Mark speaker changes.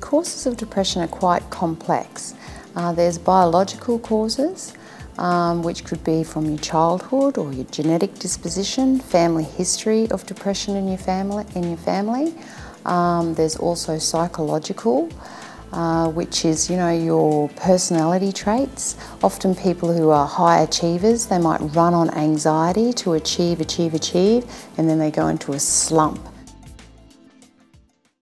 Speaker 1: causes of depression are quite complex. There's biological causes, which could be from your childhood or your genetic disposition, family history of depression in your family. There's also psychological, which is, your personality traits. Often people who are high achievers, they might run on anxiety to achieve, and then they go into a slump